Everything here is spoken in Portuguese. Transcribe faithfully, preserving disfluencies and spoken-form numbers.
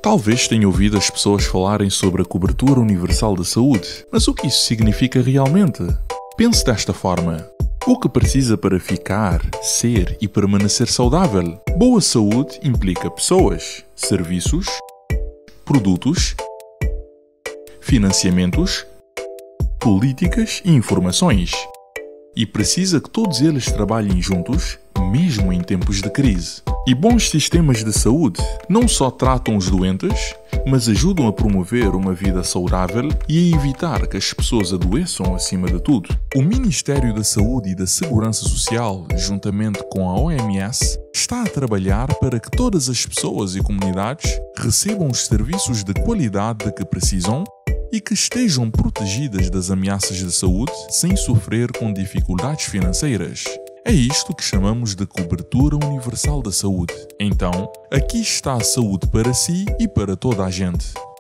Talvez tenha ouvido as pessoas falarem sobre a cobertura universal da saúde, mas o que isso significa realmente? Pense desta forma. O que precisa para ficar, ser e permanecer saudável? Boa saúde implica pessoas, serviços, produtos, financiamentos, políticas e informações. E precisa que todos eles trabalhem juntos, mesmo em tempos de crise. E bons sistemas de saúde não só tratam os doentes, mas ajudam a promover uma vida saudável e a evitar que as pessoas adoeçam acima de tudo. O Ministério da Saúde e da Segurança Social, juntamente com a O M S, está a trabalhar para que todas as pessoas e comunidades recebam os serviços de qualidade de que precisam e que estejam protegidas das ameaças de saúde sem sofrer com dificuldades financeiras. É isto que chamamos de cobertura universal da saúde. Então, aqui está a saúde para si e para toda a gente.